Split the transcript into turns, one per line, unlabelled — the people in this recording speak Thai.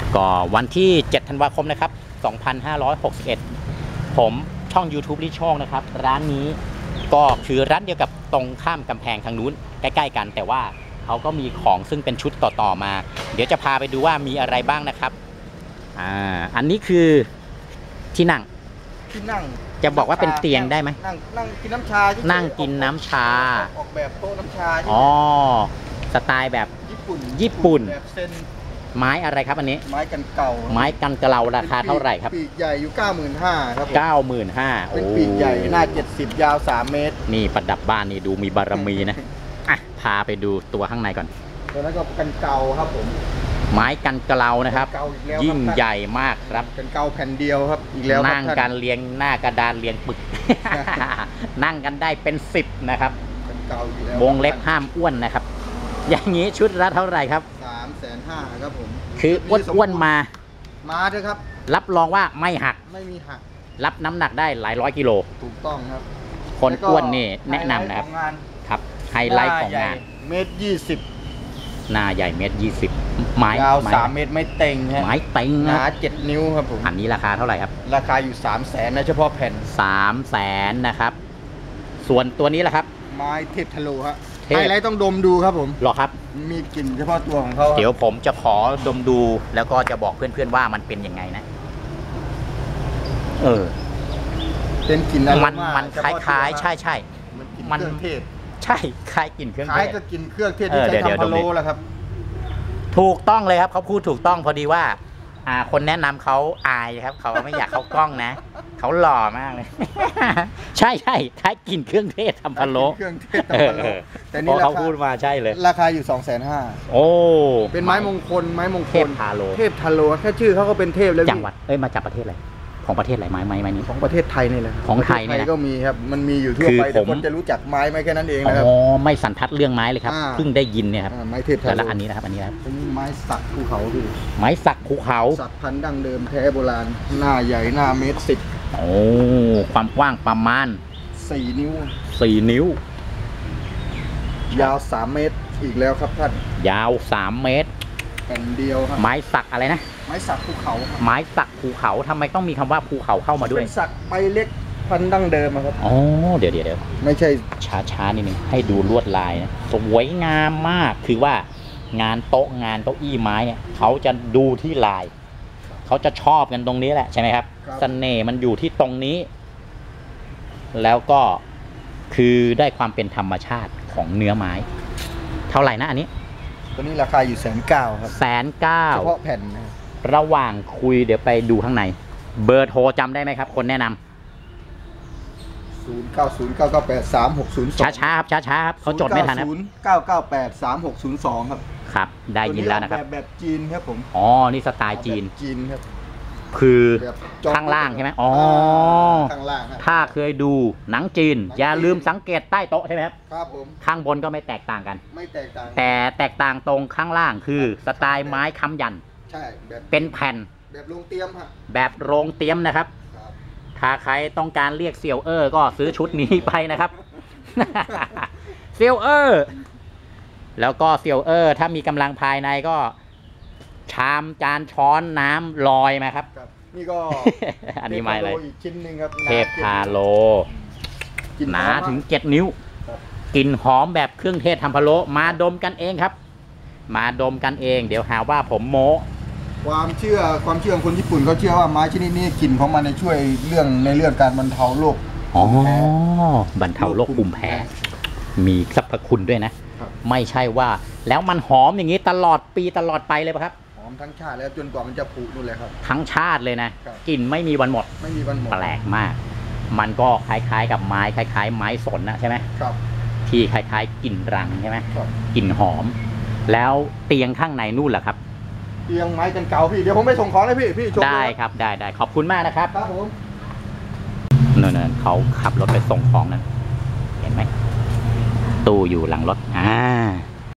ก็วันที่7ธันวาคมนะครับ2561ผมช่อง YouTube ลิช่องนะครับร้านนี้ก็คือร้านเดียวกับตรงข้ามกำแพงทางนู้นใกล้ๆกันแต่ว่าเขาก็มีของซึ่งเป็นชุดต่อมาเดี๋ยวจะพาไปดูว่ามีอะไรบ้างนะครับอันนี้คือที่นั่งจะบอกว่าเป็นเตียงได้ไหม
นั่งกินน้ำชา
นั่งกินน้ำชา
ออกแบบโต๊ะน้ำชา
อ๋อสไตล์แบบญี่ปุ่น
แบบเซน
ไม้อะไรครับอันนี้
ไม้กันเก่า
ไม้กันเก่าราคาเท่าไหร่ครับ
ปีกใหญ่อยู่ 95,000 ครับ
95,000
เป็นปีกใหญ่หน้า70ยาว3 เมตร
นี่ประดับบ้านนี่ดูมีบารมีนะพาไปดูตัวข้างในก่อน
ตัวนั้นก็กันเก่าครับผม
ไม้กันเกลานะครับยิ่งใหญ่มากครับ
กันเก่าแผ่นเดียวครับอีกแล้ว
นั่งกันเรียงหน้ากระดานเรียงปึก นั่งกันได้เป็น10นะครับวงเล็บห้ามอ้วนนะครับอย่างนี้ชุดละเท่าไหร่ครับ
350,000ครับผม
คืออ้วนมา
เถอะครับ
รับรองว่าไม่หัก
ไม่มีหัก
รับน้ำหนักได้หลายร้อยกิโล
ถูกต้องครับ
คนอ้วนนี่แนะนำนะครับครับไฮไลท์ของงาน
1.20
หน้าใหญ่1.20 ไม้
ยาว3 เมตรไม่เต็ง
ไม้เต็ง
หนา7 นิ้วครับผม
อันนี้ราคาเท่าไหร่ครับ
ราคาอยู่300,000นะเฉพาะแผ่น
300,000นะครับส่วนตัวนี้ล่ะครับ
ไม้เทพทะโลฮะไฮไลท์ต้องดมดูครับผม
หรอครับ
มีกลิ่นเฉพาะตัวของเขา
เดี๋ยวผมจะขอดมดูแล้วก็จะบอกเพื่อนๆว่ามันเป็นยังไงนะ
เป็นกลิ่นอะไร
มันคล้ายๆใช่
มันเครื่องเทศ
ใช่คล้ายกลิ่นเครื่องเทศ
คล้ายกับกลิ่นเครื่องเทศที่ใช้ทำพะโล้แล้วครับ
ถูกต้องเลยครับเขาพูดถูกต้องพอดีว่าคนแนะนำเขาอายครับเขาไม่อยากเข้ากล้องนะเขาหล่อมากเลยใช่คล้ายกลิ่นเครื่องเทศทำพะโล้
เครื่องเทศทำพะโล้
แต่นี่เขาพูดมาใช่เลย
ราคาอยู่250,000
โอ้
เป็นไม้มงคลเทพ
ทาโล
แค่ชื่อเขาก็เป็นเทพแล้ว
จังหวัดมาจากประเทศอะไรของประเทศอะไรไม้นี้
ของประเทศไทยนี่แหละ
ของไทยนี่
ก็มีครับมันมีอยู่ทั่วไปแต่คนจะรู้จักไม้ไหมแค่นั้นเองนะครับ
อ๋อไม่สันทัดเรื่องไม้เลยครับเพิ่งได้ยินเนี่ยครับ
ไม้เทพทาโล
แล้วอันนี้นะครับ
ไม้สักภูเขาพี่
ไม้สักภูเขา
สักพันธุ์ดั้งเดิมแท้โบราณหน้าใหญ่หน้า1.10
โอ้ความกว้างประมาณ
4 นิ้วยาว3 เมตรอีกแล้วครับท่าน
ยาว3 เมตร
แผ่นเดียวครับ
ไม้สักอะไรนะ
ไม้สักภูเขา
ไม้สักภูเขาทำไมต้องมีคำว่าภูเขาเข้ามาด้วย
เป็นสักใบเล็กพันธุ์ดั้งเดิมครับ
อ๋อเดี๋ยว
ไม่ใช่
ช้านิดนึงให้ดูลวดลายนะสวยงามมากคือว่างานโต๊ะงานเก้าอี้ไม้เนี่ยเขาจะดูที่ลายเขาจะชอบกันตรงนี้แหละใช่ไหมครับเสน่ห์มันอยู่ที่ตรงนี้แล้วก็คือได้ความเป็นธรรมชาติของเนื้อไม้เท่าไหร่นะอันนี้
ตัวนี้ราคาอยู่190,000ครับ
190,000
เฉพาะแผ่น
ระหว่างคุยเดี๋ยวไปดูข้างในเบอร์โทรจำได้ไหมครับคนแนะนำ
0909983602
ช้าครับเขาจดไม่ทันนะ
09983602ครับ
ได้ยินแล้วนะครับ
แบบจีนครับผม
นี่สไตล์จีน
ครับ
คือข้างล่างใช่ไหม
ข้างล่าง
ถ้าเคยดูหนังจีนอย่าลืมสังเกตใต้โต๊ะใช่ไหมครับ
ครับผม
ข้างบนก็ไม่แตกต่างกัน
ไม่แตกต่าง
แต่แตกต่างตรงข้างล่างคือสไตล์ไม้ค้ำยัน
ใช่
เป็นแผ่น
แบบโรงเตรียมฮะ
แบบโรงเตรียมนะครับถ้าใครต้องการเรียกเซียวก็ซื้อชุดนี้ไปนะครับเซียวแล้วก็เซียวถ้ามีกำลังภายในก็ชามจานช้อนน้ำลอยมาครับ
นี่ก็
อันนี้ไม่เลย
อีกชิ้นหนึ่งครับ
เทพทาโลหนาถึง7 นิ้วกลิ่นหอมแบบเครื่องเทศทำพะโล้มาดมกันเองครับมาดมกันเองเดี๋ยวหาว่าผมโม้
ความเชื่อของคนญี่ปุ่นเขาเชื่อว่าไม้ชนิดนี้กลิ่นของมันในช่วยในเรื่องการบรรเทาโรค
บรรเทาโรคภูมิแพ้มีสรรพคุณด้วยนะไม่ใช่ว่าแล้วมันหอมอย่างนี้ตลอดปีตลอดไปเลยป่ะครับ
หอมทั้งชาติแล้วจนกว่ามันจะผุนู่นเลยครับ
ทั้งชาติเลยนะกลิ่นไม่มีวันหมดแปลกมากมันก็คล้ายๆกับไม้คล้ายๆไม้สนนะใช่ไหม
ครับ
ที่คล้ายๆกลิ่นรังใช่ไหมกลิ่นหอมแล้วเตียงข้างในนู่นแหละครับ
เตียงไม้กันเก่าพี่เดี๋ยวผมไปส่งของเลยพี่ชม
ได้ครับได้ขอบคุณมากนะครับ
ครับผม
นั่นเขาขับรถไปส่งของนั้นเห็นไหมตู้อยู่หลังรถ